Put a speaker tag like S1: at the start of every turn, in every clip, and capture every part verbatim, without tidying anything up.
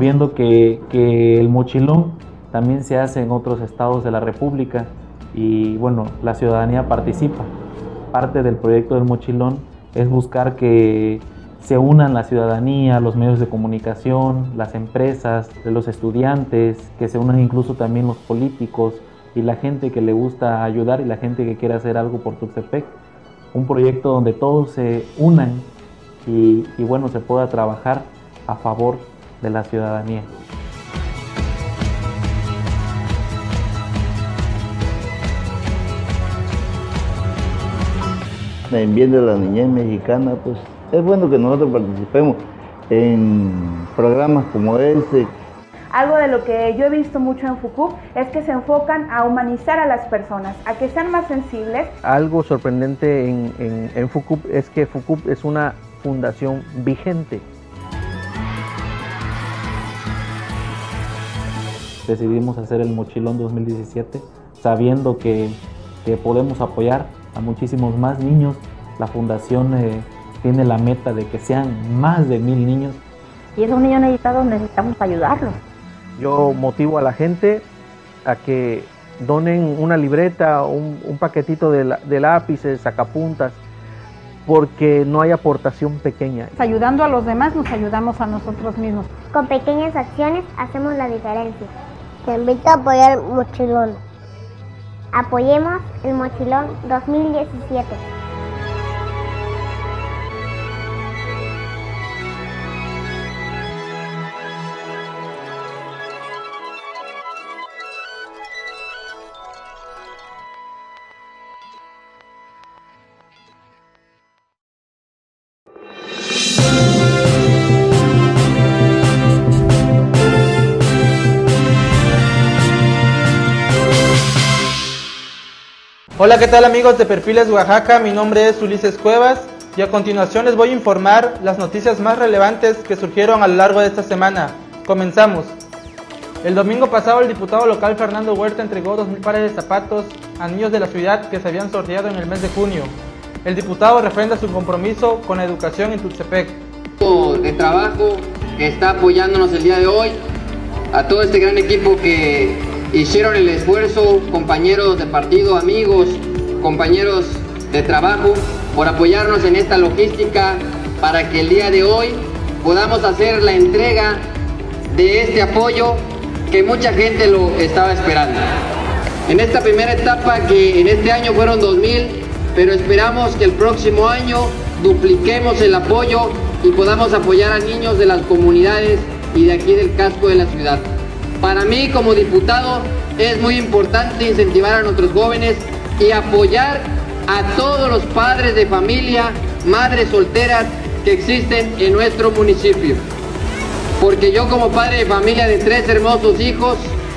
S1: viendo que, que el mochilón también se hace en otros estados de la República y bueno, la ciudadanía participa. Parte del proyecto del mochilón es buscar que se unan la ciudadanía, los medios de comunicación, las empresas, los estudiantes, que se unan incluso también los políticos y la gente que le gusta ayudar y la gente que quiere hacer algo por Tuxtepec. Un proyecto donde todos se unan y, y bueno, se pueda trabajar a favor de la ciudadanía.
S2: En bien de la niñez mexicana, pues es bueno que nosotros participemos en programas como este.
S3: Algo de lo que yo he visto mucho en FUCUP es que se enfocan a humanizar a las personas, a que sean más sensibles.
S4: Algo sorprendente en, en, en FUCUP es que FUCUP es una fundación vigente.
S1: Decidimos hacer el Mochilón dos mil diecisiete sabiendo que, que podemos apoyar a muchísimos más niños. La fundación eh, tiene la meta de que sean más de mil niños.
S5: Y esos niños necesitados necesitamos ayudarlos.
S4: Yo motivo a la gente a que donen una libreta, un, un paquetito de, de lápices, sacapuntas, porque no hay aportación pequeña.
S6: Ayudando a los demás nos ayudamos a nosotros mismos.
S7: Con pequeñas acciones hacemos la diferencia. Te invito a apoyar el Mochilón. Apoyemos el Mochilón dos mil diecisiete.
S8: Hola, ¿qué tal amigos de Perfiles Oaxaca? Mi nombre es Ulises Cuevas y a continuación les voy a informar las noticias más relevantes que surgieron a lo largo de esta semana. Comenzamos. El domingo pasado el diputado local Fernando Huerta entregó dos mil pares de zapatos a niños de la ciudad que se habían sorteado en el mes de junio. El diputado refrenda su compromiso con la educación en Tuxtepec.
S9: De trabajo que está apoyándonos el día de hoy, a todo este gran equipo que hicieron el esfuerzo, compañeros de partido, amigos, compañeros de trabajo, por apoyarnos en esta logística para que el día de hoy podamos hacer la entrega de este apoyo que mucha gente lo estaba esperando. En esta primera etapa, que en este año fueron dos mil, pero esperamos que el próximo año dupliquemos el apoyo y podamos apoyar a niños de las comunidades y de aquí del casco de la ciudad. Para mí, como diputado, es muy importante incentivar a nuestros jóvenes y apoyar a todos los padres de familia, madres solteras que existen en nuestro municipio. Porque yo, como padre de familia de tres hermosos hijos,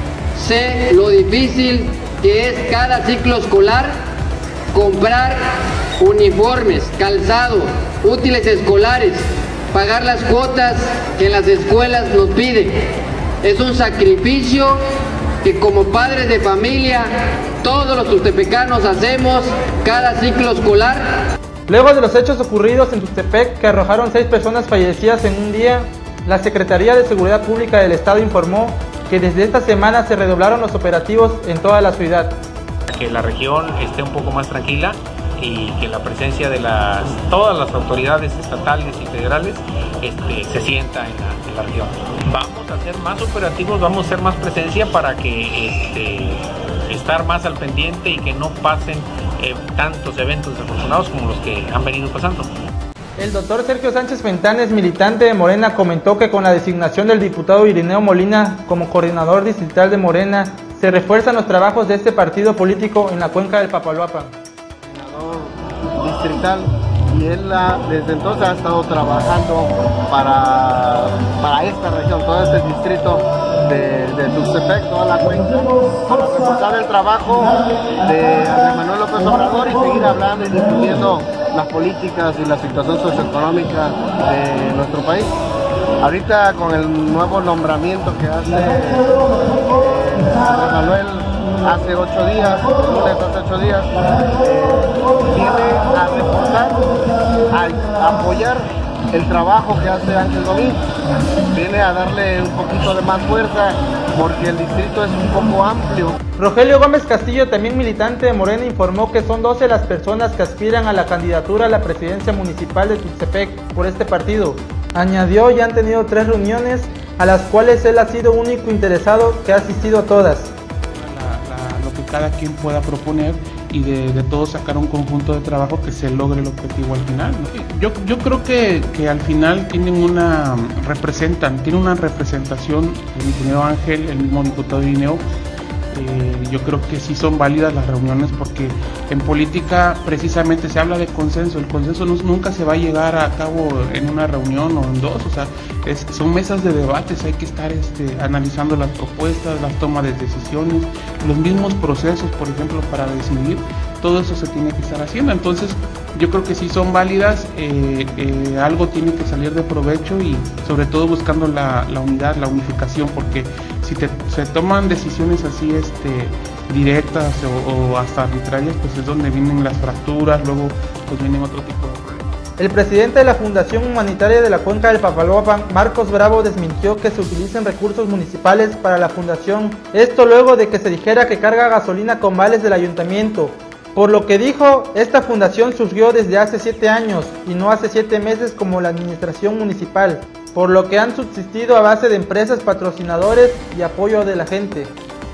S9: sé lo difícil que es cada ciclo escolar comprar uniformes, calzado, útiles escolares, pagar las cuotas que las escuelas nos piden. Es un sacrificio que como padres de familia todos los tuxtepecanos hacemos cada ciclo escolar.
S8: Luego de los hechos ocurridos en Tuxtepec que arrojaron seis personas fallecidas en un día, la Secretaría de Seguridad Pública del Estado informó que desde esta semana se redoblaron los operativos en toda la ciudad.
S10: Que la región esté un poco más tranquila y que la presencia de las, todas las autoridades estatales y federales este, se sienta en la, en la región. Vamos a hacer más operativos, vamos a hacer más presencia para que este, estar más al pendiente y que no pasen eh, tantos eventos desafortunados como los que han venido pasando.
S8: El doctor Sergio Sánchez Fentanes, militante de Morena, comentó que con la designación del diputado Irineo Molina como coordinador distrital de Morena, se refuerzan los trabajos de este partido político en la cuenca del Papaloapan.
S11: Distrital, y él ha, desde entonces ha estado trabajando para, para esta región, todo este distrito de, de Tuxtepec, toda la cuenca, para reforzar el trabajo de Andrés Manuel López Obrador y seguir hablando y discutiendo las políticas y la situación socioeconómica de nuestro país. Ahorita con el nuevo nombramiento que hace eh, Andrés Manuel hace ocho días, el lunes hace ocho días, eh, viene a reforzar, a, a apoyar el trabajo que hace Ángel Domín. Viene a darle un poquito de más fuerza porque el distrito es un poco amplio.
S8: Rogelio Gómez Castillo, también militante de Morena, informó que son doce las personas que aspiran a la candidatura a la presidencia municipal de Tuxtepec por este partido. Añadió, ya han tenido tres reuniones a las cuales él ha sido único interesado, que ha asistido a todas.
S12: La, la, lo que cada quien pueda proponer y de, de todo sacar un conjunto de trabajo que se logre el objetivo al final, ¿no? Yo, yo creo que, que al final tienen una, representan, tiene una representación el ingeniero Ángel, el mismo diputado Irineo. Eh, yo creo que sí son válidas las reuniones porque en política precisamente se habla de consenso. El consenso no, nunca se va a llegar a cabo en una reunión o en dos, o sea, es, son mesas de debates, hay que estar este, analizando las propuestas, las tomas de decisiones, los mismos procesos, por ejemplo, para decidir, todo eso se tiene que estar haciendo. Entonces yo creo que sí son válidas, eh, eh, algo tiene que salir de provecho y sobre todo buscando la, la unidad, la unificación, porque si te, se toman decisiones así este, directas o, o hasta arbitrarias, pues es donde vienen las fracturas, luego pues vienen otro tipo de problemas.
S8: El presidente de la Fundación Humanitaria de la Cuenca del Papaloapan, Marcos Bravo, desmintió que se utilicen recursos municipales para la fundación, esto luego de que se dijera que carga gasolina con vales del ayuntamiento. Por lo que dijo, esta fundación surgió desde hace siete años y no hace siete meses como la administración municipal, por lo que han subsistido a base de empresas, patrocinadores y apoyo de la gente.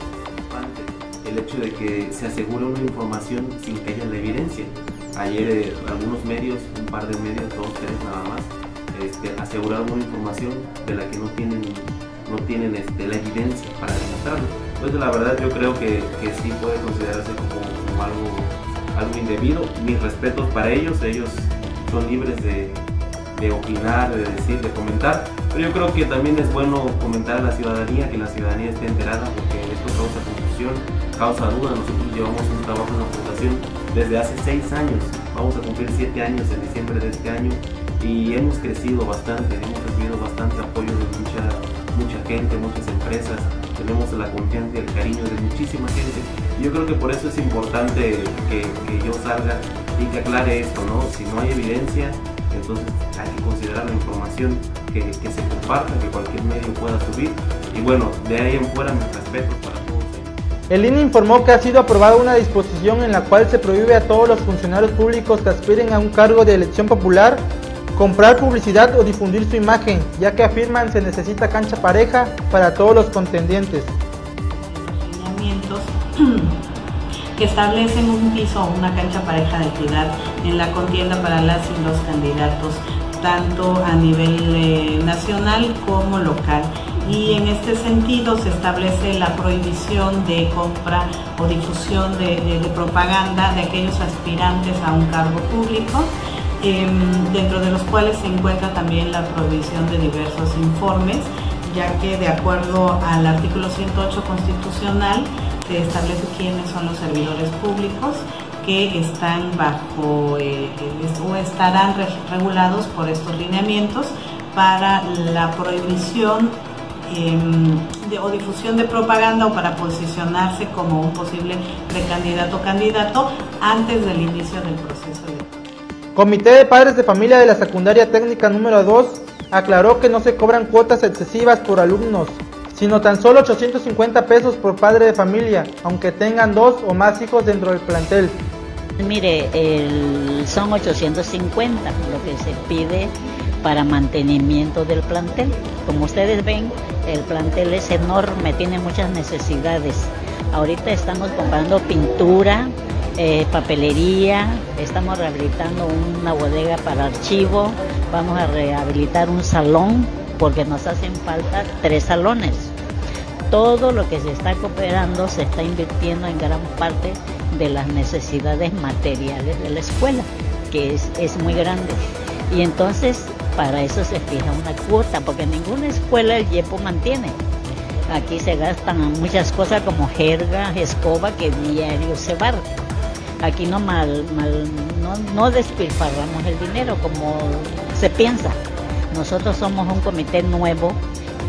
S13: El hecho de que se asegure una información sin que haya la evidencia. Ayer eh, algunos medios, un par de medios, dos, tres nada más, este, aseguraron una información de la que no tienen, no tienen este, la evidencia para demostrarlo. Entonces la verdad yo creo que, que sí puede considerarse como, como algo, algo indebido. Mis respetos para ellos, ellos son libres de, de opinar, de decir, de comentar, pero yo creo que también es bueno comentar a la ciudadanía, que la ciudadanía esté enterada, porque esto causa confusión, causa duda. Nosotros llevamos un trabajo en la fundación desde hace seis años, vamos a cumplir siete años en diciembre de este año y hemos crecido bastante, hemos recibido bastante apoyo de mucha, mucha gente, muchas empresas. Tenemos la confianza y el cariño de muchísima gente y yo creo que por eso es importante que, que yo salga y que aclare esto, ¿no? Si no hay evidencia, entonces hay que considerar la información que, que se comparta, que cualquier medio pueda subir y bueno, de ahí en fuera mis respetos para todos.
S8: El I N E informó que ha sido aprobada una disposición en la cual se prohíbe a todos los funcionarios públicos que aspiren a un cargo de elección popular comprar publicidad o difundir su imagen, ya que afirman se necesita cancha pareja para todos los contendientes.
S14: Lineamientos que establecen un piso o una cancha pareja de equidad en la contienda para las y los candidatos, tanto a nivel eh, nacional como local. Y en este sentido se establece la prohibición de compra o difusión de, de, de propaganda de aquellos aspirantes a un cargo público, eh, dentro de los cuales se encuentra también la prohibición de diversos informes, ya que de acuerdo al artículo ciento ocho constitucional se establece quiénes son los servidores públicos que están bajo eh, o estarán regulados por estos lineamientos para la prohibición eh, de, o difusión de propaganda o para posicionarse como un posible precandidato o candidato antes del inicio del proceso electoral.
S8: Comité de Padres de Familia de la Secundaria Técnica número dos aclaró que no se cobran cuotas excesivas por alumnos, sino tan solo ochocientos cincuenta pesos por padre de familia, aunque tengan dos o más hijos dentro del plantel.
S15: Mire, el, son ochocientos cincuenta lo que se pide para mantenimiento del plantel. Como ustedes ven, el plantel es enorme, tiene muchas necesidades. Ahorita estamos comprando pintura, eh, papelería, estamos rehabilitando una bodega para archivo, vamos a rehabilitar un salón porque nos hacen falta tres salones. Todo lo que se está cooperando se está invirtiendo en gran parte de las necesidades materiales de la escuela, que es, es muy grande. Y entonces para eso se fija una cuota, porque ninguna escuela el IEPO mantiene. Aquí se gastan muchas cosas como jerga, escoba, que diario se barre. Aquí no, mal, mal, no, no despilfarramos el dinero como se piensa. Nosotros somos un comité nuevo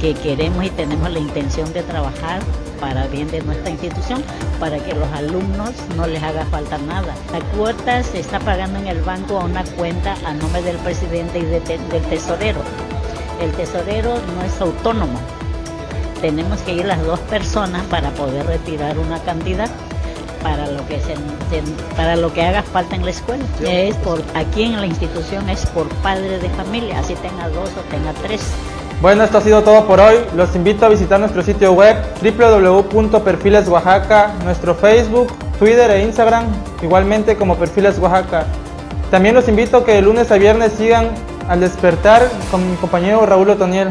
S15: que queremos y tenemos la intención de trabajar para bien de nuestra institución, para que los alumnos no les haga falta nada. La cuota se está pagando en el banco a una cuenta a nombre del presidente y de te, del tesorero. El tesorero no es autónomo. Tenemos que ir las dos personas para poder retirar una cantidad para lo que se, para lo que haga falta en la escuela. Es por, aquí en la institución es por padre de familia, así tenga dos o tenga tres.
S8: Bueno, esto ha sido todo por hoy. Los invito a visitar nuestro sitio web doble u doble u doble u punto perfiles oaxaca, nuestro Facebook, Twitter e Instagram, igualmente como Perfiles Oaxaca. También los invito a que de lunes a viernes sigan Al Despertar con mi compañero Raúl Otoniel.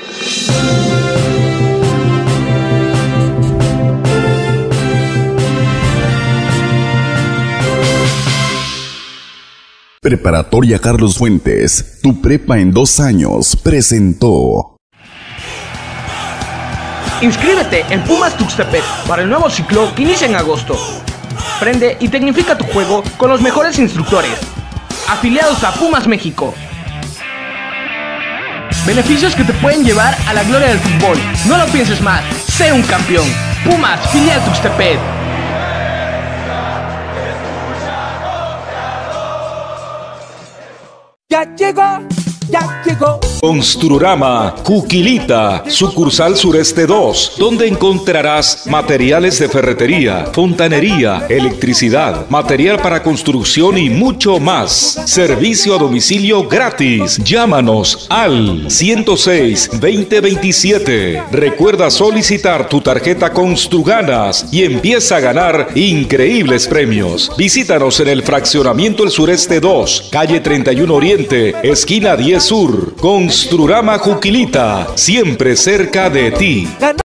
S16: Preparatoria Carlos Fuentes, tu prepa en dos años, presentó.
S17: Inscríbete en Pumas Tuxtepec para el nuevo ciclo que inicia en agosto. Aprende y tecnifica tu juego con los mejores instructores. Afiliados a Pumas México. Beneficios que te pueden llevar a la gloria del fútbol. No lo pienses más, sé un campeón. Pumas, filial Tuxtepec.
S18: Ya llegó, ya llegó.
S19: Construrama Juquilita, sucursal sureste dos, donde encontrarás materiales de ferretería, fontanería, electricidad, material para construcción y mucho más. Servicio a domicilio gratis. Llámanos al ciento seis, veinte veintisiete. Recuerda solicitar tu tarjeta Construganas y empieza a ganar increíbles premios. Visítanos en el fraccionamiento El Sureste dos, calle treinta y uno Oriente, esquina diez Sur. Construrama Juquilita, siempre cerca de ti.